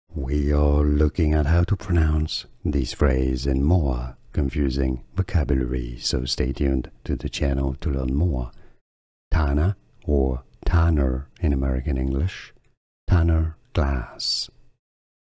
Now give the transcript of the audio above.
We are looking at how to pronounce this phrase and more confusing vocabulary, so stay tuned to the channel to learn more. Tanner or Tanner in American English, Tanner glass.